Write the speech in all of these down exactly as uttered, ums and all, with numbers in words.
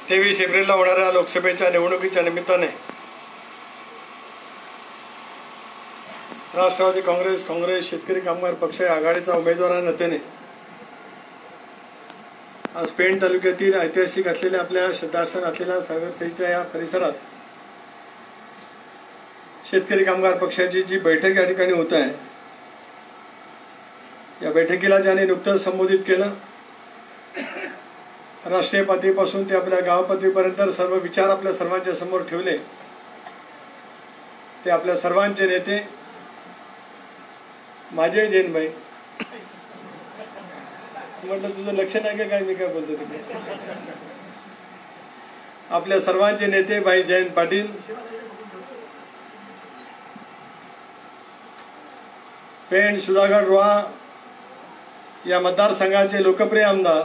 तेवीस एप्रिलला होणाऱ्या लोकसभेच्या निवडणुकीच्या निमित्ताने राष्ट्रवादी काँग्रेस काँग्रेस शेतकरी कामगार पक्ष या आघाडीचा उमेदवारांच्या नात्याने आज पेण तालुक्यातील ऐतिहासिक असलेल्या आपल्या श्रद्धास्थान असलेल्या सागरसईच्या या परिसरात शेतकरी कामगार पक्षाची जी बैठक या ठिकाणी होत आहे, या बैठकीला ज्याने नुकतंच संबोधित केलं, राष्ट्रीय पातळीपासून ते आपल्या गाव पातळीपर्यंत सर्व विचार आपल्या सर्वांच्या समोर ठेवले, ते आपल्या सर्वांचे नेते माझे जैनभाई. म्हटलं तुझं लक्ष नाही का काय मी काय बोलतो तिथे. आपल्या सर्वांचे नेते भाई जयंत पाटील, पेण सुधागड रोहा या मतदारसंघाचे लोकप्रिय आमदार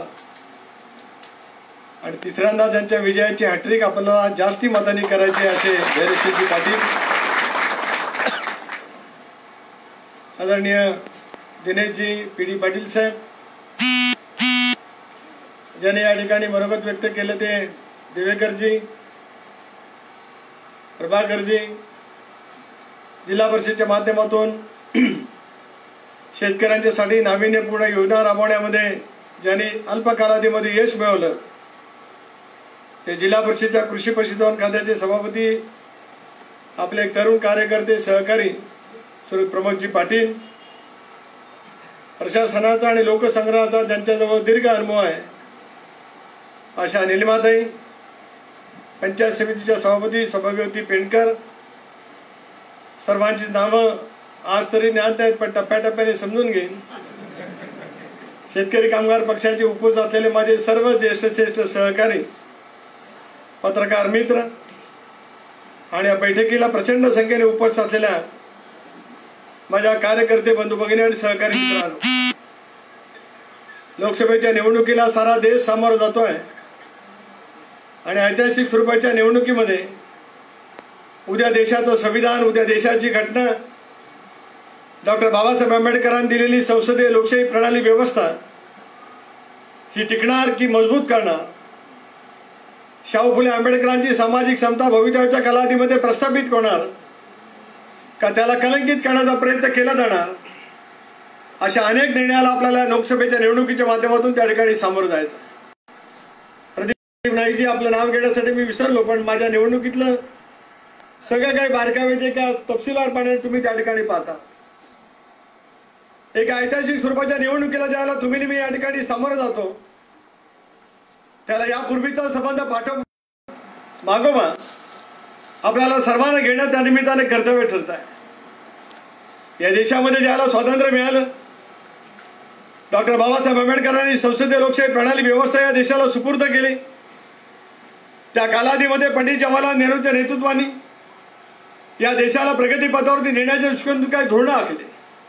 आणि तिसऱ्यांदा त्यांच्या विजयाची हॅट्रिक आपल्याला जास्ती मतांनी करायचे असे धैर्यशीलजी पाटील, आदरणीय दिनेशजी पी डी पाटील साहेब, ज्याने या ठिकाणी मनोगत व्यक्त केलं ते देवेकरजी, प्रभाकरजी, जिल्हा परिषदेच्या माध्यमातून शेतकऱ्यांच्यासाठी नाविन्यपूर्ण योजना राबवण्यामध्ये ज्यांनी अल्प कालावधीमध्ये यश मिळवलं ते जिल्हा परिषदेच्या कृषी पशुधन खात्याचे सभापती, आपले एक तरुण कार्यकर्ते सहकारी श्री प्रमोदजी पाटील, प्रशासनाचा आणि लोकसंग्रहाचा ज्यांच्याजवळ दीर्घ अनुभव आहे अशा निलिमाताई, पंचायत समितीच्या सभापती सौभाग्यवती पेणकर, सर्वांची नावं आज तरी ज्ञात आहेत पण टप्प्याटप्प्याने समजून घेईन. शेतकरी कामगार पक्षाचे उपस्थित असलेले माझे सर्व ज्येष्ठ श्रेष्ठ सहकारी, पत्रकार मित्र आणि या बैठकीला प्रचंड संख्येने उपस्थित असलेल्या माझ्या कार्यकर्ते बंधू भगिनी आणि सहकारी मित्रांनो, लोकसभेच्या निवडणुकीला सारा देश सामोरं जातोय आणि ऐतिहासिक स्वरूपाच्या निवडणुकीमध्ये उद्या देशाचं संविधान, उद्या देशाची घटना, डॉक्टर बाबासाहेब आंबेडकरांनी दिलेली संसदीय लोकशाही प्रणाली व्यवस्था ही टिकणार की मजबूत करणार, शाहू फुले आंबेडकरांची सामाजिक समता भवितव्याच्या कालावधीमध्ये प्रस्थापित होणार का त्याला कलंकित करण्याचा प्रयत्न केला जाणार, अशा अनेक निर्णयाला आपल्याला लोकसभेच्या निवडणुकीच्या माध्यमातून त्या ठिकाणी सामोरं जायचं. प्रदीप नाईकजी आपलं नाव घेण्यासाठी मी विसरलो, पण माझ्या निवडणुकीतलं सगळं काही बारकाव्याचे का तपशीलवारपणे तुम्ही त्या ठिकाणी पाहता. एका ऐतिहासिक स्वरूपाच्या निवडणुकीला ज्याला तुम्ही मी या ठिकाणी सामोरं जातो त्याला यापूर्वीचा संबंध पाठव मागोमा आपल्याला सर्वांना घेणं त्या निमित्ताने कर्तव्य ठरत आहे. या देशामध्ये ज्याला स्वातंत्र्य मिळालं, डॉक्टर बाबासाहेब आंबेडकरांनी संसदीय लोकशाही प्रणाली व्यवस्था या देशाला सुपूर्द केली. त्या कालावधीमध्ये पंडित जवाहरलाल नेहरूंच्या नेतृत्वाने या देशाला प्रगतीपथावरती नेण्याचे दृष्टिकोन काही धोरणं आखले.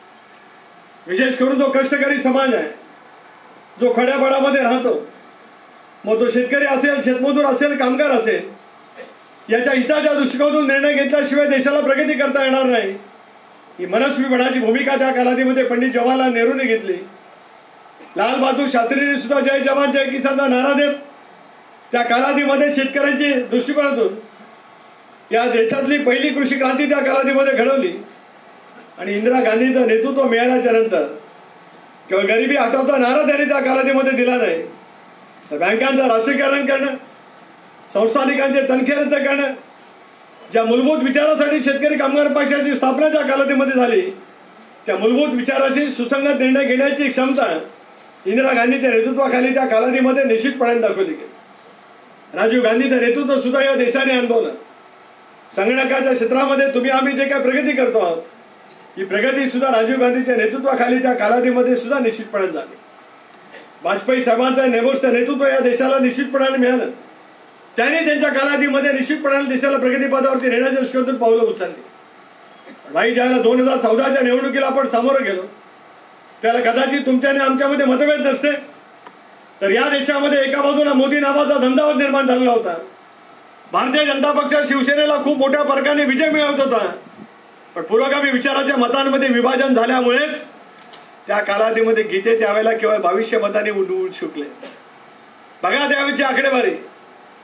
विशेष करून जो कष्टकरी समाज आहे, जो खड्याबडामध्ये राहतो, मग तो शेतकरी असेल, शेतमजूर असेल, कामगार असेल, याच्या हिताच्या दृष्टिकोनातून निर्णय घेतल्याशिवाय देशाला प्रगती करता येणार नाही. ही मनस्वीपणाची भूमिका त्या कालावधीमध्ये पंडित जवाहरलाल नेहरूंनी घेतली. लाल बहादूर शास्त्रींनी सुद्धा जय जवान जय किसानचा नारा देत त्या कालावधीमध्ये शेतकऱ्यांची दृष्टिकोनातून या देशातली पहिली कृषी क्रांती त्या कालावधीमध्ये घडवली. आणि इंदिरा गांधीचं नेतृत्व मिळाल्याच्या नंतर केवळ गरिबी हटवता नारा त्यांनी त्या कालावधीमध्ये दिला नाही, तर बँकांचं राष्ट्रीयकरण करणं, संस्थानिकांचे तनखे रद्द करणं, ज्या मूलभूत विचारासाठी शेतकरी कामगार पक्षाची स्थापना ज्या कालावधीमध्ये झाली त्या मूलभूत विचाराशी सुसंगत निर्णय घेण्याची क्षमता इंदिरा गांधीच्या नेतृत्वाखाली त्या कालावधीमध्ये निश्चितपणे दाखवली गेली. राजीव गांधीचं नेतृत्व सुद्धा या देशाने अनुभवलं. संगणकाच्या क्षेत्रामध्ये तुम्ही आम्ही जे काही प्रगती करतो आहोत ही प्रगती सुद्धा राजीव गांधीच्या नेतृत्वाखाली त्या कालावधीमध्ये सुद्धा निश्चितपणे झाली. वाजपेयी साहेबांचं नेमोस्त नेतृत्व या देशाला निश्चितपणाने मिळालं. त्यांनी त्यांच्या कालावधीमध्ये निश्चितपणाने देशाला प्रगतीपथावरती नेण्याच्या दृष्टीकोनातून पावलं उचलली. भाई ज्याला दोन हजार चौदाच्या निवडणुकीला आपण सामोरं गेलो त्याला कदाचित तुमच्याने आमच्यामध्ये मतभेद नसते, तर या देशामध्ये एका बाजूला मोदी नावाचा झंझावात निर्माण झालेला होता. भारतीय जनता पक्ष शिवसेनेला खूप मोठ्या फरकाने विजय मिळवत होता, पण पुरोगामी विचाराच्या मतांमध्ये विभाजन झाल्यामुळेच त्या कालावधीमध्ये गीते त्यावेळेला केवळ बावीसशे मतांनी उडवून चुकले. बघा त्यावेळची आकडेवारी.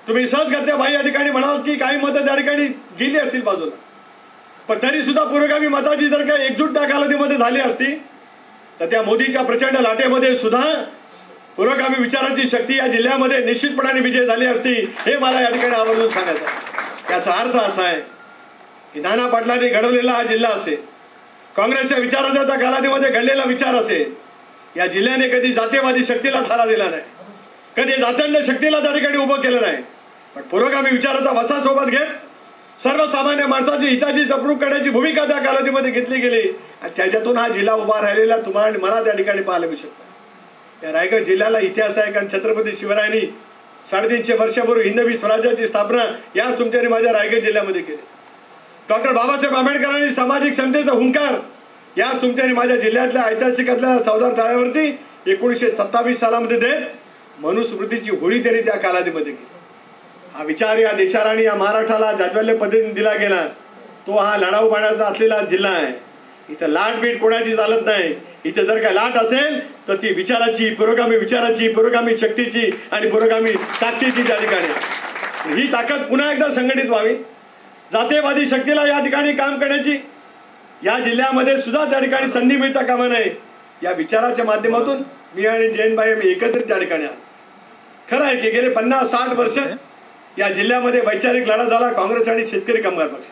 तुम्ही सहजगत्या भाई या ठिकाणी म्हणाल की काही मतं त्या ठिकाणी गेली असतील बाजूला, पण तरी सुद्धा पुरोगामी मताची जर का एकजूट त्या कालावधीमध्ये झाली असती तर त्या मोदीच्या प्रचंड लाटेमध्ये सुद्धा पुरोगामी विचाराची शक्ती या जिल्ह्यामध्ये निश्चितपणाने विजय झाली असती, हे मला या ठिकाणी आवर्जून सांगायचं आहे. याचा अर्थ असा आहे की नाना पाटलांनी घडवलेला हा जिल्हा असेल, काँग्रेसच्या विचाराचा त्या कालावधीमध्ये घडलेला विचार असेल, या जिल्ह्याने कधी जातीयवादी शक्तीला थारा दिला नाही, कधी जात्यांच्या शक्तीला त्या ठिकाणी उभं केलं नाही, पण पुरोगामी विचाराचा वसा सोबत घेत सर्वसामान्य माणसाची हिताची जपणूक करण्याची भूमिका त्या कालावधीमध्ये घेतली गेली आणि त्याच्यातून हा जिल्हा उभा राहिलेला तुम्हाला आणि मला त्या ठिकाणी पाहायला मिळू शकतं. या रायगड जिल्ह्याला इतिहास आहे, कारण छत्रपती शिवरायांनी साडेतीनशे वर्षापूर्वी हिंदवी स्वराज्याची स्थापना याच तुमच्या आणि माझ्या रायगड जिल्ह्यामध्ये केली. डॉक्टर बाबासाहेब आंबेडकरांनी सामाजिक समतेचा हुंकार याच तुमच्या आणि माझ्या जिल्ह्यातल्या ऐतिहासिकातल्या चौदार तळ्यावरती एकोणीसशे सत्तावीस सालामध्ये देत मनुस्मृतीची होळी त्यांनी त्या कालावधीमध्ये केली. हा विचार या देशाला आणि या महाराष्ट्राला जाज्वल्य पद्धतीने दिला गेला, तो हा लढाऊ बाणाचा असलेला जिल्हा आहे. इथं लाटबीट कोणाची चालत नाही. इथे जर काय लाट असेल तर ती विचाराची, पुरोगामी विचाराची, पुरोगामी शक्तीची आणि पुरोगामी ताकदीची त्या ठिकाणी. ही ताकद पुन्हा एकदा संघटित व्हावी, जातीयवादी शक्तीला या ठिकाणी काम करण्याची या जिल्ह्यामध्ये सुद्धा त्या ठिकाणी संधी मिळता कामा नये, या विचाराच्या माध्यमातून मी आणि जयंतभाई मी एकत्रित त्या ठिकाणी आलो. खरं आहे की गेले पन्नास साठ वर्ष या जिल्ह्यामध्ये वैचारिक लढा झाला काँग्रेस आणि शेतकरी कामगार पक्ष.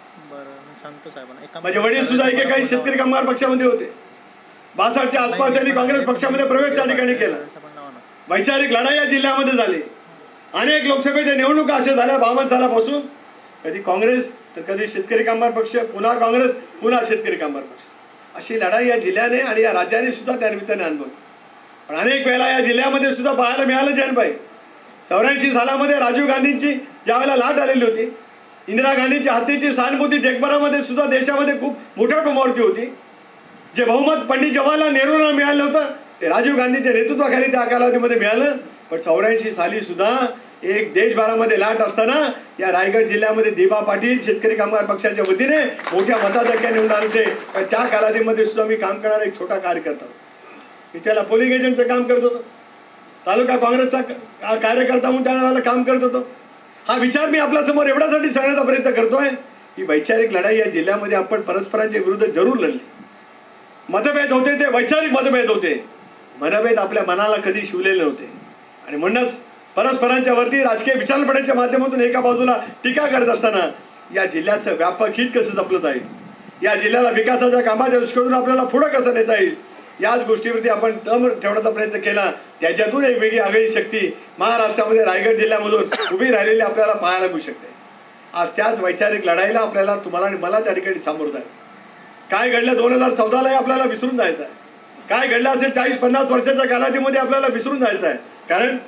माझे वडील सुद्धा एकेकाळी शेतकरी कामगार पक्षामध्ये होते. बासष्टच्या आसपास त्यांनी काँग्रेस पक्षामध्ये प्रवेश त्या ठिकाणी केला. वैचारिक लढा या जिल्ह्यामध्ये झाली. अनेक लोकसभेच्या निवडणुका अशा झाल्या बावन्न सालापासून, कधी काँग्रेस तर कधी शेतकरी कामगार पक्ष, पुन्हा काँग्रेस, पुन्हा शेतकरी कामगार पक्ष, अशी लढाई या जिल्ह्याने आणि या राज्याने सुद्धा त्या निमित्ताने अनुभवली. पण अनेक वेळेला या जिल्ह्यामध्ये सुद्धा पाहायला मिळालं जयंतभाई, चौऱ्याऐंशी सालामध्ये राजीव गांधींची ज्यावेळेला लाट आलेली होती, इंदिरा गांधींच्या हत्येची सहानुभूती जगभरामध्ये सुद्धा देशामध्ये खूप मोठ्या प्रमाणावरती होती. जे बहुमत पंडित जवाहरलाल नेहरूंना मिळालं होतं ते राजीव गांधींच्या नेतृत्वाखाली त्या कालावधीमध्ये मिळालं. पण चौऱ्याऐंशी साली सुद्धा एक देशभरामध्ये लाट असताना या रायगड जिल्ह्यामध्ये दिबा पाटील शेतकरी कामगार पक्षाच्या वतीने मोठ्या मताधिक्याने निवडून आले होते. पण त्या कालावधीमध्ये सुद्धा मी काम करणारा एक छोटा कार्यकर्ता होतो. मी त्याला पोलिंग एजंटचं काम करत होतो, तालुका काँग्रेसचा कार्यकर्ता म्हणून त्यावेळेला काम करत होतो. हा विचार मी आपल्यासमोर एवढ्यासाठी सांगण्याचा प्रयत्न करतोय की वैचारिक लढाई या जिल्ह्यामध्ये आपण परस्परांच्या विरुद्ध जरूर लढली. मतभेद होते ते वैचारिक मतभेद होते, मनभेद आपल्या मनाला कधी शिवलेले नव्हते. आणि म्हणूनच परस्परांच्या वरती राजकीय विचारपणाच्या माध्यमातून एका बाजूला टीका करत असताना या जिल्ह्याचं व्यापक हित कसं जपलं जाईल, या जिल्ह्याला विकासाच्या कामाच्या दृष्टीकोनातून आपल्याला पुढे कसं नेता येईल, याच गोष्टीवरती आपण दम ठेवण्याचा प्रयत्न केला. त्याच्यातून एक वेगळी आगळी शक्ती महाराष्ट्रामध्ये रायगड जिल्ह्यामधून उभी राहिलेली आपल्याला पाहायला मिळू शकते. आज त्याच वैचारिक लढाईला आपल्याला तुम्हाला आणि मला त्या ठिकाणी सामोरं जायचं. काय घडलं दोन हजार चौदाला आपल्याला विसरून जायचं आहे. काय घडलं असेल चाळीस पन्नास वर्षाच्या कालावधीमध्ये आपल्याला विसरून जायचं आहे. कारण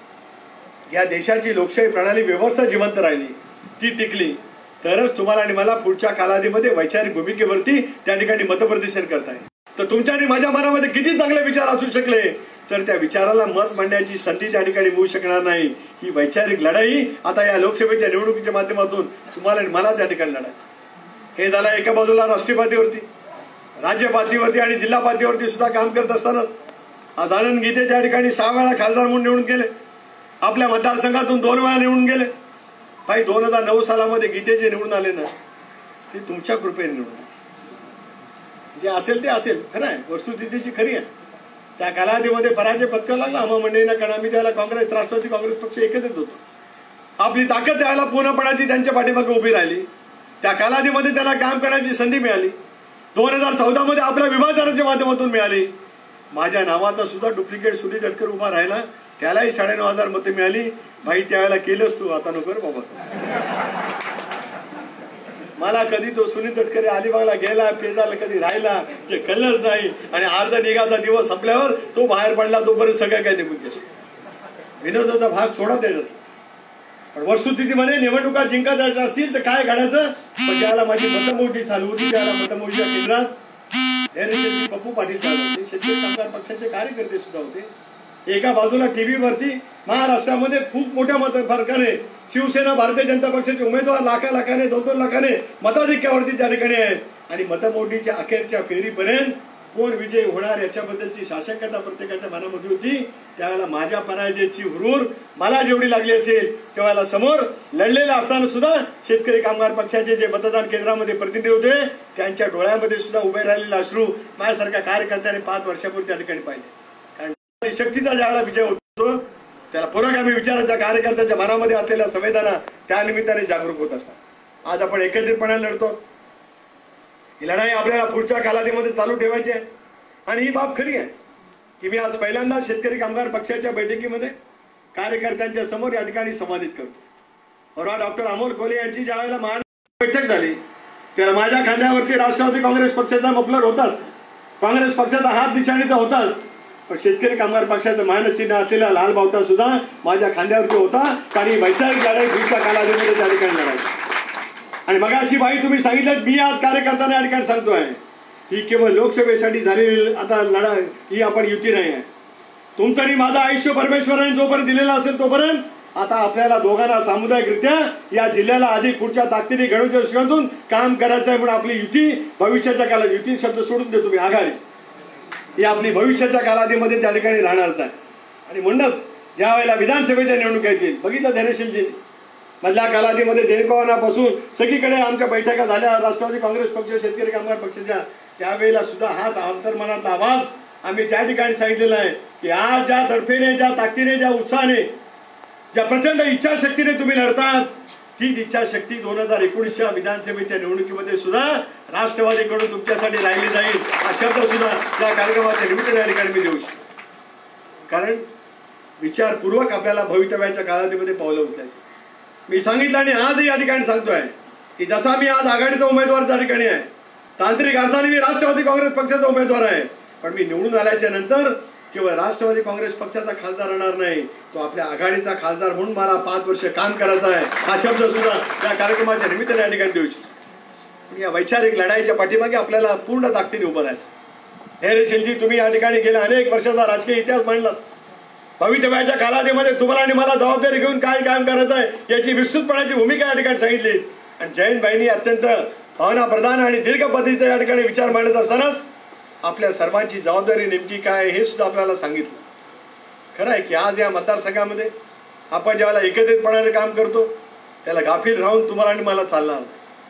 या देशाची लोकशाही प्रणाली व्यवस्था जिवंत राहिली, ती टिकली तरच तुम्हाला आणि मला पुढच्या कालावधीमध्ये वैचारिक भूमिकेवरती त्या ठिकाणी मतप्रदर्शन करता येईल. तर तुमच्या आणि माझ्या मनामध्ये किती चांगले विचार असू शकले तर त्या विचाराला मत मांडण्याची संधी त्या ठिकाणी मिळू शकणार नाही. ही वैचारिक लढाई आता या लोकसभेच्या निवडणुकीच्या माध्यमातून तुम्हाला आणि मला त्या ठिकाणी लढायचं. हे झालं एका बाजूला राष्ट्रीय पातळीवरती, राज्य पातळीवरती आणि जिल्हा पातळीवरती सुद्धा काम करत असताना आज आनंद गीते त्या ठिकाणी सहा वेळा खासदार म्हणून निवडून गेले, आपल्या मतदारसंघातून दोन वेळा निवडून गेले. भाई दोन हजार नऊ सालामध्ये गीते जे निवडून आले ना ते तुमच्या कृपेने निवडून, जे असेल ते असेल, खरं आहे, वस्तुस्थितीची खरी आहे. त्या कालावधीमध्ये पराजय पत्करावा लागला आम्हा मंडळींना, कारण आम्ही त्याला काँग्रेस राष्ट्रवादी काँग्रेस पक्ष एकत्रित होतो. आपली ताकद द्यायला पूर्णपणाची त्यांच्या पाठीमागे उभी राहिली. त्या कालावधीमध्ये त्याला काम करण्याची संधी मिळाली. दोन हजार चौदा मध्ये आपल्या विभाजनाच्या माध्यमातून मिळाली. माझ्या नावाचा सुद्धा डुप्लिकेट सुनील तटकरे उभा राहिला, त्यालाही साडेनऊ हजार मतं मिळाली. भाई त्यावेळेला केलंच तू, आता नको बाबा. मला कधी तो सुनील तटकरे अलिबागला गेला पेजाला कधी राहिला ते कळलंच नाही. आणि अर्धा निघाचा दिवस संपल्यावर तो बाहेर पडला, तोपर्यंत सगळं काय निघून गेलं. विनोदाचा भाग सोडा त्याच्यात. पण वस्तुस्थितीमध्ये निवडणुका जिंकायच्या असतील तर काय घडायचं. पण ज्याला माझी मतमोजणी चालू होती त्याला मतमोजणीच्या केंद्रात पप्पू पाटील चालू होते, शेतकरी कामगार पक्षाचे कार्यकर्ते सुद्धा होते. एका बाजूला टीव्हीवरती महाराष्ट्रामध्ये खूप मोठ्या मत फरकाने शिवसेना भारतीय जनता पक्षाचे उमेदवार लाखा लाखाने दोन दोन लाखाने मताधिक्यावरती त्या ठिकाणी आहेत. आणि मतमोजणीच्या अखेरच्या फेरीपर्यंत कोण विजयी होणार याच्याबद्दलची शासकता प्रत्येकाच्या मनामध्ये होती. त्यावेळेला माझ्या पराजयाची हुरूर मला जेवढी लागली असेल तेव्हा समोर लढलेला असताना सुद्धा शेतकरी कामगार पक्षाचे जे मतदान केंद्रामध्ये प्रतिनिधी होते त्यांच्या डोळ्यामध्ये सुद्धा उभे राहिलेला अश्रू माझ्यासारख्या कार्यकर्त्याने पाच वर्षापूर्वी त्या ठिकाणी पाहिले. कारण शक्तीचा ज्यावेळेला विजय होतो त्याला पुरोगामी विचाराच्या कार्यकर्त्याच्या मनामध्ये असलेल्या संवेदना त्या निमित्ताने जागरूक होत असतात. आज आपण एकत्रितपणे लढतो. ही लढाई आपल्याला पुढच्या कालावधीमध्ये चालू ठेवायची आहे. आणि ही बाब खरी आहे की मी आज पहिल्यांदा शेतकरी कामगार पक्षाच्या बैठकीमध्ये कार्यकर्त्यांच्या समोर या ठिकाणी संवादित करतो. परवा डॉक्टर अमोल कोल्हे यांची ज्या वेळेला महान बैठक झाली त्याला माझ्या खांद्यावरती राष्ट्रवादी काँग्रेस पक्षाचा मफलर होताच, काँग्रेस पक्षाचा हात निशाणी तर होताच, पण शेतकरी कामगार पक्षाचं मानचिन्ह असलेला लाल बावटा सुद्धा माझ्या खांद्यावरती होता. कारण वैचारिक लढाई पुढच्या कालावधीमध्ये त्या ठिकाणी लढायची. आणि मग अशी बाई तुम्ही सांगितलं मी आज कार्यकर्त्यांना या ठिकाणी सांगतोय ही केवळ लोकसभेसाठी झालेली आता लढाई ही आपण युती नाही आहे. तुमचं आणि माझं आयुष्य परमेश्वराने जोपर्यंत दिलेलं असेल तोपर्यंत आता आपल्याला दोघांना सामुदायिकरित्या या जिल्ह्याला अधिक पुढच्या ताकदीने घडवून शिकवून काम करायचं आहे. म्हणून आपली युती भविष्याच्या काळात, युती शब्द सोडून देतो मी, आघाडी ही आपली भविष्याच्या कालावधीमध्ये त्या ठिकाणी राहणारच आहे. आणि म्हणूनच ज्या वेळेला विधानसभेच्या निवडणुका येतील बघितलं धैर्यशीलजी मधल्या कालावधीमध्ये देणकावनापासून सगळीकडे आमच्या बैठका झाल्या राष्ट्रवादी काँग्रेस पक्ष शेतकरी कामगार पक्षाच्या, त्यावेळेला सुद्धा हाच अंतर्मनातला आवाज आम्ही त्या ठिकाणी सांगितलेला आहे की आज ज्या तडफेने, ज्या ताकदीने, ज्या उत्साहाने, ज्या प्रचंड इच्छाशक्तीने तुम्ही लढतात तीच इच्छाशक्ती दोन हजार एकोणीसच्या विधानसभेच्या निवडणुकीमध्ये सुद्धा राष्ट्रवादीकडून तुमच्यासाठी राहिली जाईल हा शब्द सुद्धा त्या कार्यक्रमाच्या निमित्ताने या ठिकाणी मी देऊ शकतो. कारण विचारपूर्वक आपल्याला भवितव्याच्या कालावधीमध्ये पावलं उचलायची. मी सांगितलं आणि आजही या ठिकाणी सांगतोय की जसा मी आज आघाडीचा उमेदवार त्या ठिकाणी आहे, तांत्रिक अर्थाने मी राष्ट्रवादी काँग्रेस पक्षाचा उमेदवार आहे, पण मी निवडून आल्याच्या नंतर केवळ राष्ट्रवादी काँग्रेस पक्षाचा खासदार राहणार नाही, तो आपल्या आघाडीचा खासदार म्हणून मला पाच वर्ष काम करायचं आहे हा शब्द सुद्धा या कार्यक्रमाच्या निमित्ताने या ठिकाणी देऊ शकतो. या वैचारिक लढाईच्या पाठीमागे आपल्याला पूर्ण ताकदीने उभं राहायचं. हे रेशीलजी तुम्ही या ठिकाणी गेल्या अनेक वर्षाचा राजकीय इतिहास मांडला. भवितव्याच्या कालावधीमध्ये तुम्हाला आणि मला जबाबदारी घेऊन काय काम करायचं आहे याची विस्तृतपणाची भूमिका या ठिकाणी सांगितली. आणि जयंतबाईंनी अत्यंत भावना प्रधान आणि दीर्घ पद्धतीचा या ठिकाणी विचार मांडत असताना आपल्या सर्वांची जबाबदारी नेमकी काय हे सुद्धा आपल्याला सांगितलं. खरं आहे की आज या मतदारसंघामध्ये आपण ज्यावेळेला एकत्रितपणाने काम करतो त्याला गाफील राहून तुम्हाला आणि मला चालणार.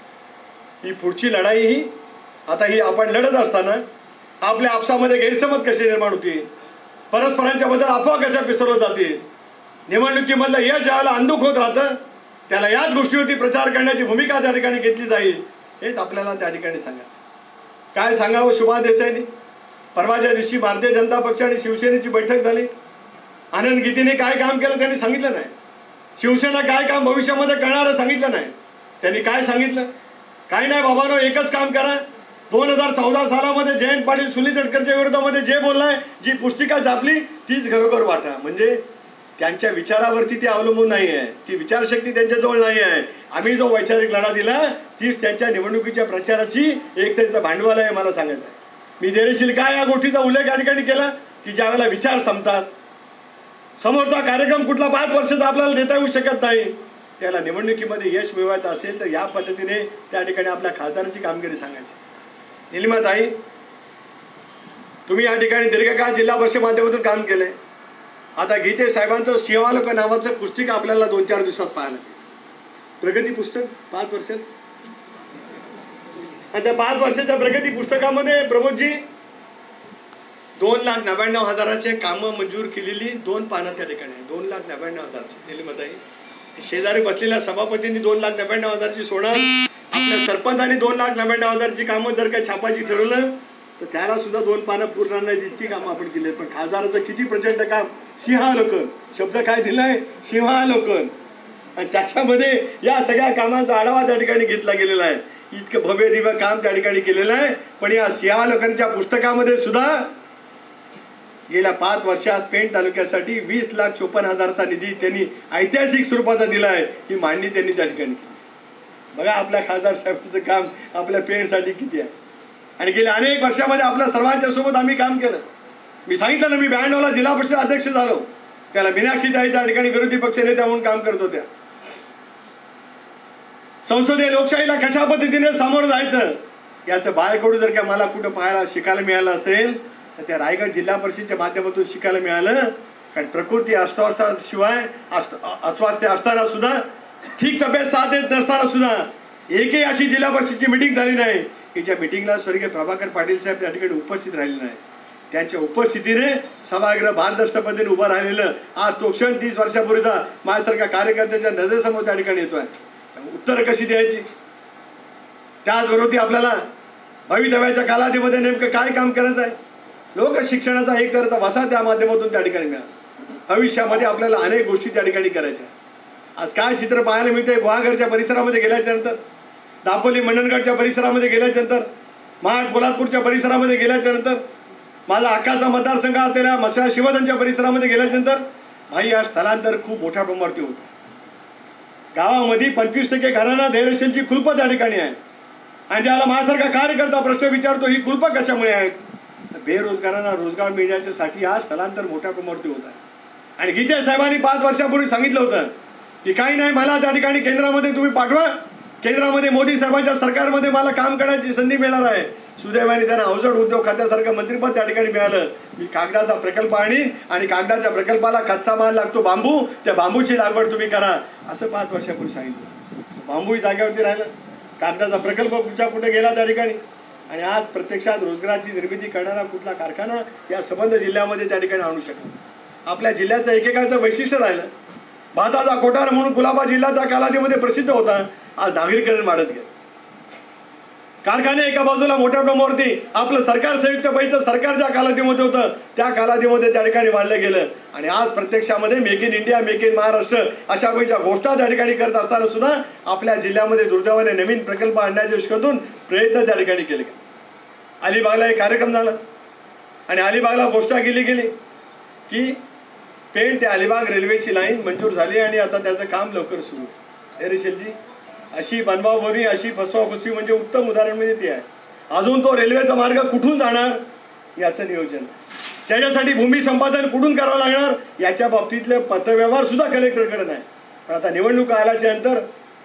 ही पुढची लढाई ही आता ही आपण लढत असताना आपल्या आपसामध्ये गैरसमज कसे निर्माण होतील, परस्परांच्या बद्दल अफवा कशा पिसरवत जातील, निवडणुकीमधलं यश ज्यावेळेला अंधुक होत राहतं त्याला याच गोष्टीवरती प्रचार करण्याची भूमिका त्या ठिकाणी घेतली जाईल हेच आपल्याला त्या ठिकाणी सांगायचं. काय सांगावं शुभा देसाईंनी, परवाच्या दिवशी भारतीय जनता पक्ष आणि शिवसेनेची बैठक झाली. आनंद गीतेने काय काम केलं त्यांनी सांगितलं नाही. शिवसेना काय काम भविष्यामध्ये करणार सांगितलं नाही. त्यांनी काय सांगितलं, काय नाही बाबांनो एकच काम करा. दोन हजार चौदा सालामध्ये जयंत पाटील सुनील तटकरच्या विरोधामध्ये जे बोललाय, जी पुस्तिका छापली तीच घरोघर वाटा. म्हणजे त्यांच्या विचारावरती ती अवलंबून नाही आहे, ती विचारशक्ती त्यांच्याजवळ नाही आहे. आम्ही जो वैचारिक लढा दिला तीच त्यांच्या निवडणुकीच्या प्रचाराची एक त्यांचं भांडवल आहे मला सांगायचं आहे. मी धैर्यशील काय या गोष्टीचा उल्लेख या ठिकाणी केला की ज्या वेळेला विचार संपतात, समोरचा कार्यक्रम कुठला पाच वर्षाचा आपल्याला देता येऊ शकत नाही, त्याला निवडणुकीमध्ये यश मिळवायचं असेल तर या पद्धतीने त्या ठिकाणी आपल्या खासदारांची कामगिरी सांगायची. निलिमाताई तुम्ही या ठिकाणी दीर्घकाळ जिल्हा परिषद माध्यमातून काम केलंय. आता गीते साहेबांचं सिंहालोक नावाचं पुस्तक आपल्याला दोन चार दिवसात पाहायला प्रगती पुस्तक पाच वर्षात. आणि त्या पाच वर्षाच्या प्रगती पुस्तकामध्ये प्रमोदजी दोन लाख नव्याण्णव हजाराचे कामं मंजूर केलेली दोन पानं त्या ठिकाणी आहे. दोन लाख नव्याण्णव हजारची निलिमाताई शेजारी बसलेल्या सभापतींनी दोन लाख नव्याण्णव हजारची सोडा, आपल्या सरपंचांनी दोन लाख नव्याण्णव हजारची कामं जर काही छापायची ठरवलं तर त्याला सुद्धा दोन पानं पूर्ण नाही इतकी कामं आपण केली. पण खासदाराचं किती प्रचंड काम, सिंहालोकन शब्द काय दिलाय, सिंहालोकन. आणि त्याच्यामध्ये या सगळ्या कामांचा आढावा त्या ठिकाणी घेतला गेलेला आहे. इतकं भव्य दिव्य काम त्या ठिकाणी केलेलं आहे. पण या सिंहालोकनच्या पुस्तकामध्ये सुद्धा गेल्या पाच वर्षात पेण तालुक्यासाठी वीस लाख चोपन्न हजारचा निधी त्यांनी ऐतिहासिक स्वरूपाचा दिला आहे. ही मांडणी त्यांनी त्या ठिकाणी केली. बघा आपल्या खासदार साहेबांचं काम आपल्या पेणसाठी किती आहे. आणि गेल्या अनेक वर्षामध्ये आपल्या सर्वांच्या सोबत आम्ही काम केलं. मी सांगितलं ना मी ब्याण्णवला जिल्हा परिषद अध्यक्ष झालो, त्याला मीनाक्षीताई त्या ठिकाणी विरोधी पक्ष नेत्या म्हणून काम करत होत्या. संसदीय लोकशाहीला कशा पद्धतीने सामोरं जायचं याचं बाळकडू जर का मला कुठं पाहायला शिकायला मिळालं असेल तर त्या रायगड जिल्हा परिषदेच्या माध्यमातून शिकायला मिळालं. कारण प्रकृती अस्वास्थ्याशिवाय अस्वास्थ्य असताना सुद्धा ठीक तब्येत साथ देत नसताना सुद्धा एकही अशी जिल्हा परिषदेची मिटिंग झाली नाही की ज्या मिटिंगला स्वर्गीय प्रभाकर पाटील साहेब त्या ठिकाणी उपस्थित राहिले नाही. त्यांच्या उपस्थितीने सभागृह भारदस्त पद्धतीने उभं राहिलेलं आज तो क्षण तीस वर्षापूर्वीचा माझ्यासारख्या कार्यकर्त्याच्या नजरेसमोर त्या ठिकाणी येतोय. उत्तर कशी द्यायची, त्याचबरोबर आपल्याला भवितव्याच्या कालावधीमध्ये नेमकं काय काम करायचं आहे. लोक शिक्षणाचा एक करता वसा त्या माध्यमातून त्या ठिकाणी मिळाला. भविष्यामध्ये आपल्याला अनेक गोष्टी त्या ठिकाणी करायच्या. आज काय चित्र पाहायला मिळतंय गुहागरच्या परिसरामध्ये गेल्याच्या नंतर, दापोली मंडणगडच्या परिसरामध्ये गेल्याच्या नंतर, महाड पोलादपूरच्या परिसरामध्ये गेल्याच्या नंतर, माझा हक्काचा मतदारसंघ असलेल्या मसा शिवधनच्या परिसरामध्ये गेल्यानंतर भाई या स्थलांतर खूप मोठ्या प्रमाणावरती होतं. गावामध्ये पंचवीस टक्के घरांना धैर्यशीलची खुलपं त्या ठिकाणी आहे. आणि ज्याला माझ्यासारखा कार्यकर्ता प्रश्न विचारतो ही खुलपं कशामुळे आहेत, तर बेरोजगारांना रोजगार मिळण्याच्यासाठी हा स्थलांतर मोठ्या प्रमाणावरती होत आहे. आणि गीते साहेबांनी पाच वर्षापूर्वी सांगितलं होतं की काही नाही, मला त्या ठिकाणी केंद्रामध्ये तुम्ही पाठवा, केंद्रामध्ये मोदी साहेबांच्या सरकारमध्ये मला काम करण्याची संधी मिळणार आहे. सुदैवाने त्यांना अवजड उद्योग खात्यासारखं मंत्रिपद त्या ठिकाणी मिळालं. मी कागदाचा प्रकल्प आणीन आणि कागदाच्या प्रकल्पाला कच्चा माल लागतो बांबू, त्या बांबूची लागवड तुम्ही करा असं पाच वर्षापूर्वी सांगितलं. बांबूही जागेवरती राहिलं, कागदाचा प्रकल्प कुठच्या कुठे गेला त्या ठिकाणी. आणि आज प्रत्यक्षात रोजगाराची निर्मिती करणारा कुठला कारखाना या संबंध जिल्ह्यामध्ये त्या ठिकाणी आणू शकतो. आपल्या जिल्ह्याचं एकेकाचं वैशिष्ट्य राहिलं. भाताचा कोठार म्हणून कुलाबा जिल्हा त्या कालावधीमध्ये प्रसिद्ध होता. आज नागरीकरण वाढत गेलं. कारखाने एका बाजूला मोठ्या प्रमाणावरती आपलं सरकार संयुक्त पैसे सरकार ज्या कालावधीमध्ये होतं त्या कालावधीमध्ये त्या ठिकाणी वाढलं गेलं. आणि आज प्रत्यक्षामध्ये make in India, make in Maharashtra अशा पैच्या गोष्टी त्या ठिकाणी करत असताना सुद्धा आपल्या जिल्ह्यामध्ये दुर्दैवाने नवीन प्रकल्प आणण्याच्या दृष्टीतून प्रयत्न त्या ठिकाणी केले. अलिबागला एक कार्यक्रम झाला आणि अलिबागला घोषणा केली गेली की पेण ते अलिबाग रेल्वेची लाईन मंजूर झाली आणि आता त्याचं काम लवकर सुरू आहे. धैर्यशीलजी अशी बनवाबनवी, अशी फसवाफसवी म्हणजे उत्तम उदाहरण म्हणजे ती आहे. अजून तो रेल्वेचा मार्ग कुठून जाणार याचं नियोजन, त्याच्यासाठी भूमी संपादन कुठून करावं लागणार याच्या बाबतीतले पत्रव्यवहार सुद्धा कलेक्टरकडे नाही. पण आता निवडणूक आल्याच्या नंतर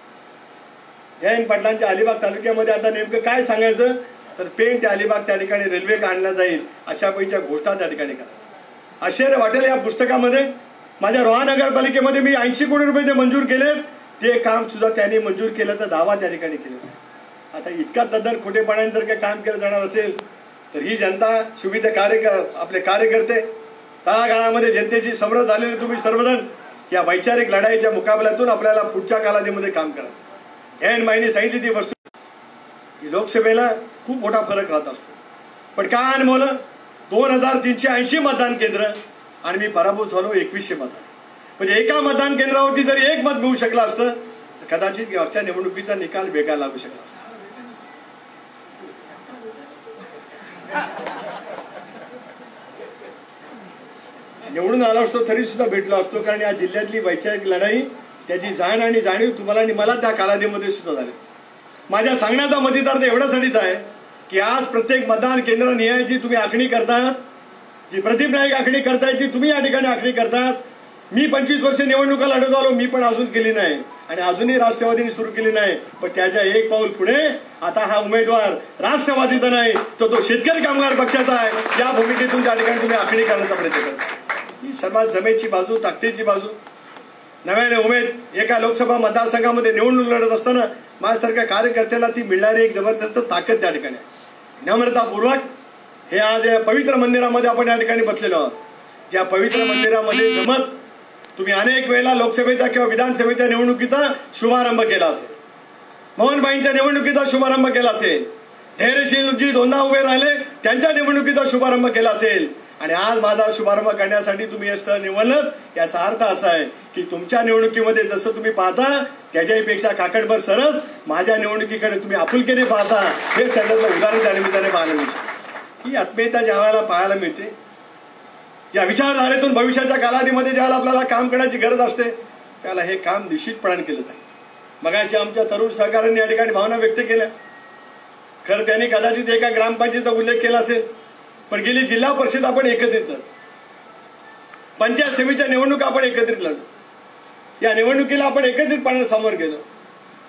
जयंत पाटलांच्या अलिबाग तालुक्यामध्ये आता नेमकं काय सांगायचं, तर पेण ते अलिबाग त्या ठिकाणी रेल्वे काढल्या जाईल अशा पैच्या घोषणा त्या ठिकाणी करा. आश्चर्य वाटेल या पुस्तकामध्ये माझ्या रोहा नगरपालिकेमध्ये मी ऐंशी कोटी रुपये जे मंजूर केलेत ते काम सुद्धा त्यांनी मंजूर केल्याचा दावा त्या ठिकाणी केला. आता इतका तद्दन खोटेपणाने जर काही काम केलं जाणार असेल तर ही जनता, सुविधा कार्य आपले कार्यकर्ते, तळागाळामध्ये जनतेची समरस झालेले तुम्ही सर्वजण या वैचारिक लढाईच्या मुकाबल्यातून आपल्याला पुढच्या कालावधीमध्ये काम करा. जयंत माईंनी सांगितली ती वस्तू की लोकसभेला खूप मोठा फरक राहत असतो. पण काय अनुभवलं, दोन हजार तीनशे ऐंशी मतदान केंद्र आणि मी पराभूत झालो एकवीसशे मतदान. म्हणजे एका मतदान केंद्रावरती जरी एक मत मिळू शकलं असतं तर कदाचित मागच्या निवडणुकीचा निकाल वेगळा लागू शकला असता. निवडून आलो असतो तरी सुद्धा भेटलो असतो. कारण या जिल्ह्यातली वैचारिक लढाई, त्याची जाण आणि जाणीव तुम्हाला आणि मला त्या कालावधीमध्ये सुद्धा झाली. माझ्या सांगण्याचा मतितार्थ एवढ्यासाठीच आहे की आज प्रत्येक मतदान केंद्र निहायची तुम्ही आखणी करतात, जी प्रदीप नाईक आखणी करतायत ती तुम्ही या ठिकाणी आखणी करतात. मी पंचवीस वर्ष निवडणुका लढत आलो, मी पण अजून केली नाही आणि अजूनही राष्ट्रवादीने सुरू केली नाही. पण त्याच्या एक पाऊल पुढे आता हा उमेदवार राष्ट्रवादीचा नाही तर तो शेतकरी कामगार पक्षाचा आहे. या भूमिकेतून त्या ठिकाणी तुम्ही आखणी करण्याचा प्रयत्न करता. ही सर्वात जमेची बाजू, ताकदीची बाजू. नव्याने उमेद एका लोकसभा मतदारसंघामध्ये निवडणूक लढत असताना माझ्यासारख्या कार्यकर्त्याला ती मिळणारी एक जबरदस्त ताकद त्या ठिकाणी आहे. नम्रतापूर्वक हे आज या पवित्र मंदिरामध्ये आपण या ठिकाणी बसलेलो आहोत. ज्या पवित्र मंदिरामध्ये जमत तुम्ही अनेक वेळेला लोकसभेचा किंवा विधानसभेच्या निवडणुकीचा शुभारंभ केला असेल, मोहनबाईंच्या निवडणुकीचा शुभारंभ केला असेल, धैर्यशीलजी दोनदा उभे राहिले त्यांच्या निवडणुकीचा शुभारंभ केला असेल आणि आज माझा शुभारंभ करण्यासाठी तुम्ही हे स्थळ निवडलं. याचा अर्थ असा आहे की तुमच्या निवडणुकीमध्ये जसं तुम्ही पाहता त्याच्यापेक्षा काकडभर सरस माझ्या निवडणुकीकडे तुम्ही आपुलकीने पाहता. हे त्याचं उदाहरण त्या निमित्ताने पाहायला मिळते. ही आत्मीयता ज्या वेळेला पाहायला मिळते, या विचारधारेतून भविष्याच्या कालावधीमध्ये ज्यावेळेला आपल्याला काम करण्याची गरज असते त्याला हे काम निश्चितपणाने केलं जाईल. मगाशी आमच्या तरुण सहकाऱ्यांनी या ठिकाणी भावना व्यक्त केल्या. खरं त्यांनी कदाचित एका ग्रामपंचायतीचा उल्लेख केला असेल, पण गेली जिल्हा परिषद आपण एकत्रित लढलो, पंचायत समितीच्या निवडणूक आपण एकत्रित लढलो, या निवडणुकीला आपण एकत्रितपणे समोर गेलो.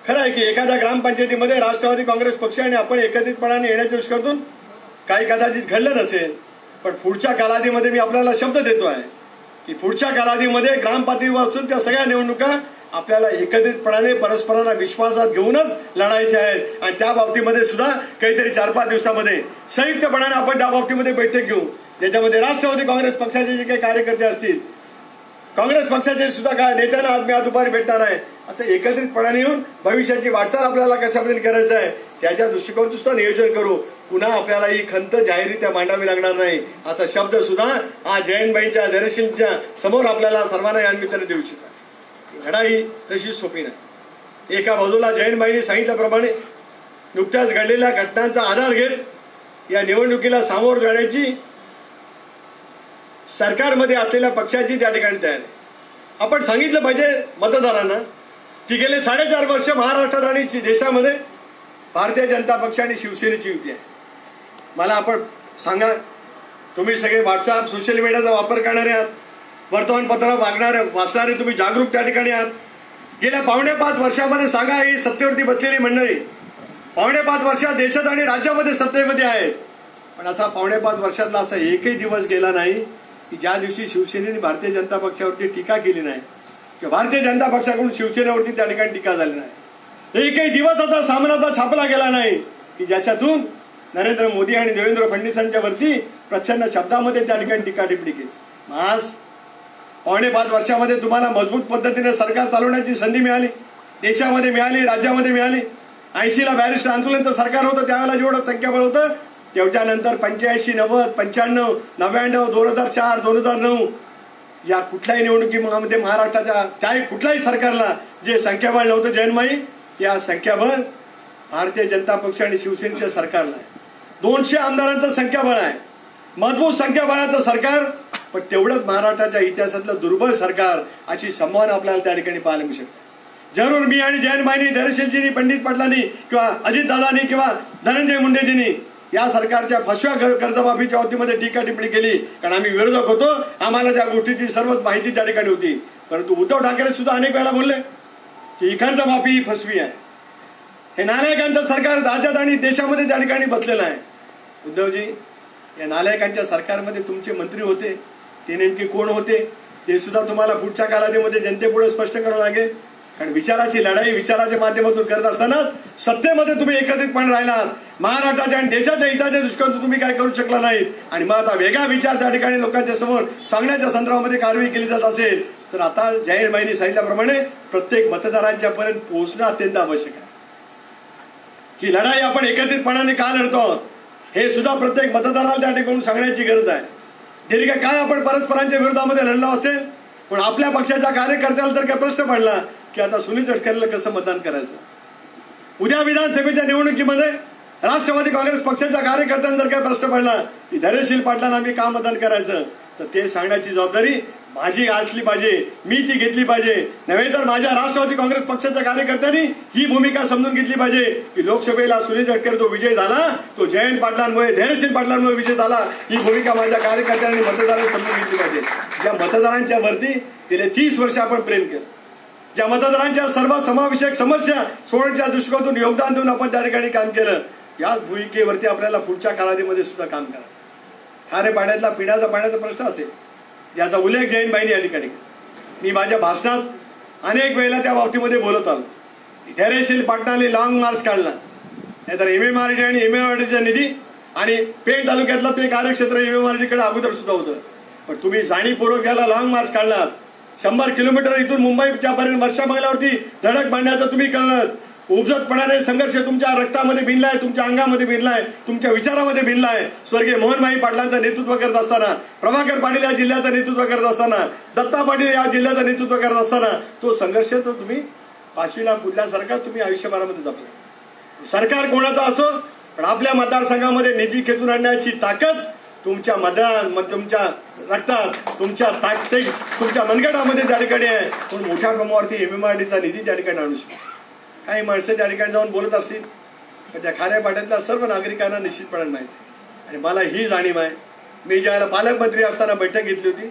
खरं आहे की एखाद्या ग्रामपंचायतीमध्ये राष्ट्रवादी काँग्रेस पक्ष आणि आपण एकत्रितपणाने येण्याच्या दृष्टीकोनातून काही कदाचित घडलं नसेल, पण पुढच्या कालावधीमध्ये मी आपल्याला शब्द देतो आहे की पुढच्या कालावधीमध्ये ग्रामपातळीपासून त्या सगळ्या निवडणुका आपल्याला एकत्रितपणाने परस्परांना विश्वासात घेऊनच लढायचे आहेत आणि त्या बाबतीमध्ये सुद्धा काहीतरी चार पाच दिवसामध्ये संयुक्तपणाने आपण त्या बाबतीमध्ये बैठक घेऊ, ज्याच्यामध्ये राष्ट्रवादी काँग्रेस पक्षाचे जे काही कार्यकर्ते असतील, काँग्रेस पक्षाचे सुद्धा काय नेत्यांना आज मी आज दुपारी भेटणार आहे, असं एकत्रितपणाने येऊन भविष्याची वाटचाल आपल्याला कशा पद्धतीने करायचं आहे त्याच्या दृष्टिकोनातून सुद्धा नियोजन करू. पुन्हा आपल्याला ही खंत जाहीररित्या मांडावी लागणार नाही असा शब्द सुद्धा आज जयंतबाईंच्या धैर्यशीलच्या समोर आपल्याला सर्वांना या निमित्ताने देऊ इच्छितो. लढाई तशी सोपी नाही. एका बाजूला जयंतबाईंनी सांगितल्याप्रमाणे नुकत्याच घडलेल्या घटनांचा आधार घेत या निवडणुकीला सामोरं जाण्याची सरकारमध्ये असलेल्या पक्षाची त्या ठिकाणी तयारी. आपण सांगितलं पाहिजे मतदारांना की गेले साडेचार वर्ष महाराष्ट्रात आणि देशामध्ये भारतीय जनता पक्ष आणि शिवसेनेची युती आहे. मला आपण सांगा, तुम्ही सगळे व्हॉट्सअप सोशल मीडियाचा वापर करणारे आहात, वर्तमानपत्र वागणारे वाचणारे तुम्ही जागरूक त्या ठिकाणी आहात. गेल्या पावणे पाच वर्षामध्ये सांगा, ही सत्तेवरती बसलेली मंडळी पावणे पाच वर्षात देशात आणि राज्यामध्ये सत्तेमध्ये आहेत, पण असा पावणे पाच वर्षातला असा एकही दिवस गेला नाही की ज्या दिवशी शिवसेनेने भारतीय जनता पक्षावरती टीका केली नाही किंवा भारतीय जनता पक्षाकडून शिवसेनेवरती त्या ठिकाणी टीका झाली नाही. एकही दिवस असा सामनाचा छापला गेला नाही की ज्याच्यातून नरेंद्र मोदी आणि देवेंद्र फडणवीसांच्या वरती प्रचंड शब्दामध्ये त्या ठिकाणी टीका टिप्पणी केली. आज पावणे पाच वर्षामध्ये तुम्हाला मजबूत पद्धतीने सरकार चालवण्याची संधी मिळाली, देशामध्ये मिळाली, राज्यामध्ये मिळाली. ऐंशीला बॅरिस्टर आंदोलनचं सरकार होतं, त्यावेळेला जेवढं संख्याबळ होतं तेवढ्यानंतर पंच्याऐंशी नव्वद पंच्याण्णव नव्याण्णव दोन हजार चार दोन हजार नऊ या कुठल्याही निवडणुकीमध्ये महाराष्ट्राच्या त्याही कुठल्याही सरकारला जे संख्याबळ नव्हतं जयंतबाई, या संख्याबळ भारतीय जनता पक्ष आणि शिवसेनेच्या सरकारला आहे. दोनशे आमदारांचं संख्याबळ आहे, मजबूत संख्याबळाचं सरकार, पण तेवढंच महाराष्ट्राच्या इतिहासातलं दुर्बळ सरकार अशी संभावना आपल्याला त्या ठिकाणी पाहायला मिळू शकते. जरूर मी आणि जयंतबाईंनी, धैर्यशीलजींनी, पंडित पाटलांनी किंवा अजितदादांनी किंवा धनंजय मुंडेजींनी या सरकारच्या फसव्या कर्जमाफीच्या बाबतीमध्ये टीका टिप्पणी केली, कारण आम्ही विरोधक होतो, आम्हाला त्या गोष्टीची सर्वच माहिती त्या ठिकाणी होती. परंतु उद्धव ठाकरे सुद्धा अनेक वेळा बोलले की ही कर्जमाफी ही फसवी आहे. हे नालायकांचं सरकार राज्यात आणि देशामध्ये त्या ठिकाणी बसलेलं आहे. उद्धवजी, या नालायकांच्या सरकारमध्ये तुमचे मंत्री होते, ते नेमके कोण होते ते सुद्धा तुम्हाला पुढच्या कालावधीमध्ये जनतेपुढे स्पष्ट करावं लागेल. कारण विचाराची लढाई विचाराच्या माध्यमातून करत असताना सत्तेमध्ये तुम्ही एकत्रितपणे राहिलात, महाराष्ट्राच्या आणि देशाच्या हिताच्या दृष्टीकोनातून तुम्ही काय करू शकला नाहीत आणि मग आता वेगळा विचार त्या ठिकाणी लोकांच्या समोर सांगण्याच्या संदर्भामध्ये कारवाई केली जात असेल तर आता जयंतबाईंनी सांगितल्याप्रमाणे प्रत्येक मतदारांच्या पर्यंत पोहोचणं अत्यंत आवश्यक आहे. ही लढाई आपण एकत्रितपणाने का लढतो आहोत हे सुद्धा प्रत्येक मतदाराला त्या ठिकाणी सांगण्याची गरज आहे. दीर्घ काळ आपण परस्परांच्या विरोधामध्ये लढलो असेल, पण आपल्या पक्षाच्या कार्यकर्त्याला तर काय प्रश्न पडला की आता सुनील तटकरेला कसं मतदान करायचं. उद्या विधानसभेच्या निवडणुकीमध्ये राष्ट्रवादी काँग्रेस पक्षाच्या कार्यकर्त्यांना जर काय प्रश्न पडला की धैर्यशील पाटलांना आम्ही का मतदान करायचं, तर ते सांगण्याची जबाबदारी माझी असली पाहिजे, मी ती घेतली पाहिजे. नव्हे तर माझ्या राष्ट्रवादी काँग्रेस पक्षाच्या कार्यकर्त्यांनी ही भूमिका समजून घेतली पाहिजे की लोकसभेला सुनील तटकरे जो विजय झाला तो जयंत पाटलांमुळे, धैर्यशील पाटलांमुळे विजय झाला. ही भूमिका माझ्या कार्यकर्त्यांनी मतदारांनी समजून घेतली पाहिजे. ज्या मतदारांच्या वरती गेले तीस वर्ष आपण प्रेम केलं, ज्या मतदारांच्या सर्व समावेशक समस्या सोडण्याच्या दृष्टिकोनातून योगदान देऊन आपण त्या ठिकाणी काम केलं, याच भूमिकेवरती आपल्याला पुढच्या कालावधीमध्ये सुद्धा काम करा. खारे पाण्यातला पिण्याचा पाण्याचा प्रश्न असेल याचा उल्लेख जयंतबाईंनी या ठिकाणी, मी माझ्या भाषणात अनेक वेळेला त्या बाबतीमध्ये बोलत आलो. धैर्यशील पाटलांनी लॉंग मार्च काढला, नाहीतर एम एम आर डी आणि एम एम आर डीचा निधी आणि पेण तालुक्यातलं ते कार्यक्षेत्र एम एम आर डीकडे अगोदर सुद्धा होतं, पण तुम्ही जाणीवपूर्वक याला लॉंग मार्च काढलात. शंभर किलोमीटर इथून मुंबईच्या पर्यंत वर्षा बंगल्यावरती धडक बांधण्याचं तुम्ही कळलं. उपजतपणाने संघर्ष तुमच्या रक्तामध्ये भिनलाय, तुमच्या अंगामध्ये भिनलाय, तुमच्या विचारामध्ये भिनलाय. स्वर्गीय मोहनभाई पाटलांचं नेतृत्व करत असताना, प्रभाकर पाटील या जिल्ह्याचं नेतृत्व करत असताना, दत्ता पाटील या जिल्ह्याचं नेतृत्व करत असताना तो संघर्ष तर तुम्ही पाचवीला कुठल्यासारखा तुम्ही आयुष्यभरामध्ये जपला. सरकार कोणाचा असो, पण आपल्या मतदारसंघामध्ये निधी खेचून आणण्याची ताकद तुमच्या मतदार तुमच्या रक्तात, तुमच्या ताकद, तुमच्या मनगटामध्ये त्या ठिकाणी आहे. म्हणून मोठ्या प्रमाणावरती एम एम आर डीचा निधी त्या ठिकाणी आणू शकतो. काही माणसं त्या ठिकाणी जाऊन बोलत असतील, पण त्या खाऱ्या पाट्यातल्या सर्व नागरिकांना निश्चितपणे माहिती आहे. आणि मला ही जाणीव आहे, मी ज्यावेळेला पालकमंत्री असताना बैठक घेतली होती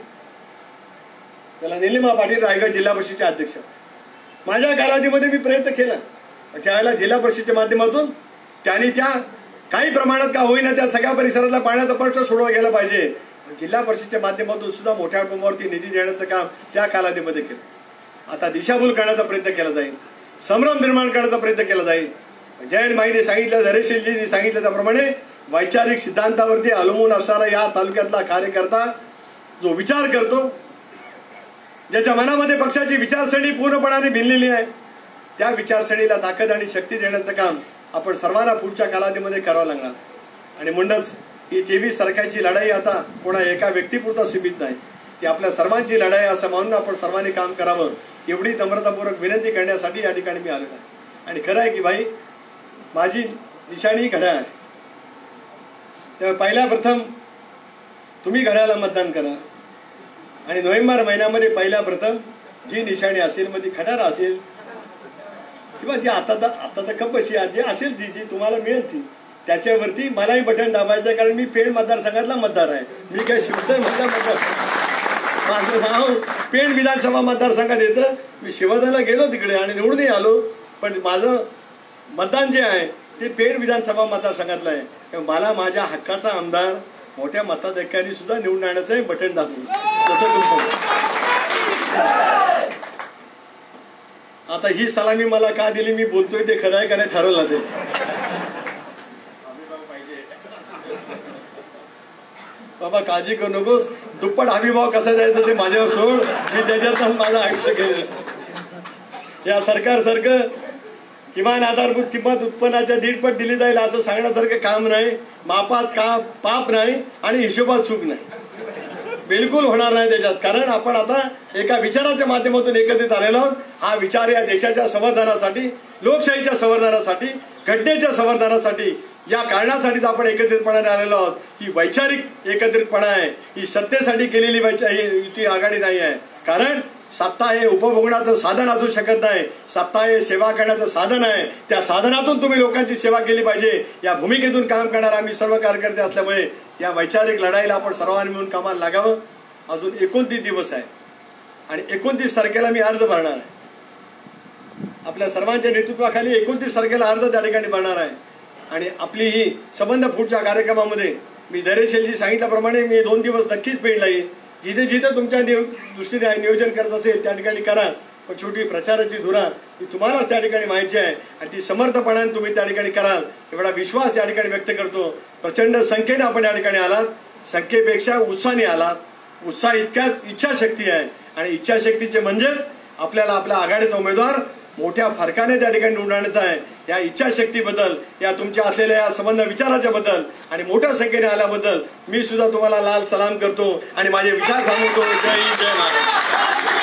त्याला निलिमा पाटील रायगड जिल्हा परिषदेचे अध्यक्ष, माझ्या कालावधीमध्ये मी प्रयत्न केला, त्यावेळेला जिल्हा परिषदेच्या माध्यमातून त्यांनी त्या काही प्रमाणात का होईना त्या सगळ्या परिसरातला पाण्याचा प्रश्न सोडवा गेला पाहिजे. जिल्हा परिषदेच्या माध्यमातून सुद्धा मोठ्या प्रमाणावरती निधी देण्याचं काम त्या कालावधीमध्ये केलं. आता दिशाभूल करण्याचा प्रयत्न केला जाईल, संभ्रम निर्माण करण्याचा प्रयत्न केला जाईल. जयंत माईने सांगितलं, धैर्यशीलजींनी सांगितलं त्याप्रमाणे वैचारिक सिद्धांतावरती अवलंबून असणारा या तालुक्यातला कार्यकर्ता जो विचार करतो, ज्याच्या मनामध्ये पक्षाची विचारसरणी पूर्णपणाने भिनलेली आहे, त्या विचारसरणीला ताकद आणि शक्ती देण्याचं काम आपण सर्वांना पुढच्या कालावधीमध्ये करावं लागणार. आणि म्हणूनच ही तेवीस तारखेची लढाई आता कोणा एका व्यक्तीपुरता सीमित नाही, ती आपल्या सर्वांची लढाई असं मानून आपण सर्वांनी काम करावं एवढी नम्रतापूर्वक विनंती करण्यासाठी या ठिकाणी मी आलेलो आहे. आणि खरं आहे की भाई माझी निशाणी घड्याळ आहे, त्यामुळे पहिल्या प्रथम तुम्ही घड्याळाला मतदान करा. आणि नोव्हेंबर महिन्यामध्ये पहिल्या प्रथम जी निशाणी असेल मग ती खटारा असेल किंवा जी आता तर आता तर कपशी जी असेल ती जी तुम्हाला मिळेल ती त्याच्यावरती मलाही बटन दाबायचं आहे. कारण मी पेण मतदारसंघातला मतदार आहे, मी काय शिवसेना मतदार मतदार माझं नाव पेण विधानसभा मतदारसंघात येतं. मी शिवसेनेला गेलो तिकडे आणि निवडूनही आलो, पण माझं मतदान जे आहे ते पेण विधानसभा मतदारसंघातलं आहे. मला माझ्या हक्काचा आमदार मोठ्या मताधिक्याने सुद्धा निवडून आणण्याचं आहे बटन दाबून. जसं तुमचं आता ही सलामी मला का दिली मी बोलतोय ते खरं आहे का नाही ठरवलं ते. बाबा काळजी करू नकोस, दुप्पट हमीभाव कसा द्यायचा ते माझ्यावर सोड, मी त्याच्यातच माझं आयुष्य केलं. या सरकारसारखं किमान आधारभूत किंमत उत्पन्नाच्या दीडपट दिली जाईल असं सांगण्यासारखं काम नाही, मापात का पाप नाही आणि हिशोबात चूक नाही, बिलकुल होणार नाही त्याच्यात. कारण आपण आता एका विचाराच्या माध्यमातून एकत्रित आलेलो आहोत. हा विचार या देशाच्या संवर्धनासाठी, लोकशाहीच्या संवर्धनासाठी, घटनेच्या संवर्धनासाठी, या कारणासाठीच आपण एकत्रितपणाने आलेलो आहोत. ही वैचारिक एकत्रितपणा आहे, ही सत्तेसाठी केलेली युती आघाडी नाही आहे. कारण सत्ता हे उपभोगण्याचं साधन असू शकत नाही, सत्ता हे सेवा करण्याचं साधन आहे. त्या साधनातून तुम्ही लोकांची सेवा केली पाहिजे या भूमिकेतून काम करणार आम्ही सर्व कार्यकर्ते असल्यामुळे या वैचारिक लढाईला आपण सर्वांनी मिळून कामाला लागावं. अजून एकोणतीस दिवस आहे आणि एकोणतीस तारखेला मी अर्ज भरणार आहे. आपल्या सर्वांच्या नेतृत्वाखाली एकोणतीस तारखेला अर्ज त्या ठिकाणी भरणार आहे. आणि आपली ही संबंध पुढच्या कार्यक्रमामध्ये मी धैर्यशीलजी सांगितल्याप्रमाणे मी दोन दिवस नक्कीच पेडला येईल. जिथे जिथे तुमच्या दृष्टीने नियोजन करत असेल त्या ठिकाणी करा, पण छोटी प्रचाराची धुरा ही तुम्हालाच त्या ठिकाणी माहिती आहे आणि ती समर्थपणाने तुम्ही त्या ठिकाणी कराल एवढा विश्वास या ठिकाणी व्यक्त करतो. प्रचंड संख्येने आपण या ठिकाणी आलात, संख्येपेक्षा उत्साहाने आलात. उत्साह इतक्यात इच्छाशक्ती आहे आणि इच्छाशक्तीचे म्हणजेच आपल्याला आपल्या आघाडीचा उमेदवार मोठ्या फरकाने त्या ठिकाणी निवडण्याचा आहे. या इच्छाशक्तीबद्दल, या तुमच्या असलेल्या या संबंध विचाराच्या बद्दल आणि मोठ्या संख्येने आल्याबद्दल मी सुद्धा तुम्हाला लाल सलाम करतो आणि माझे विचार थांबवतो. जय हिंद, जय महाराष्ट्र.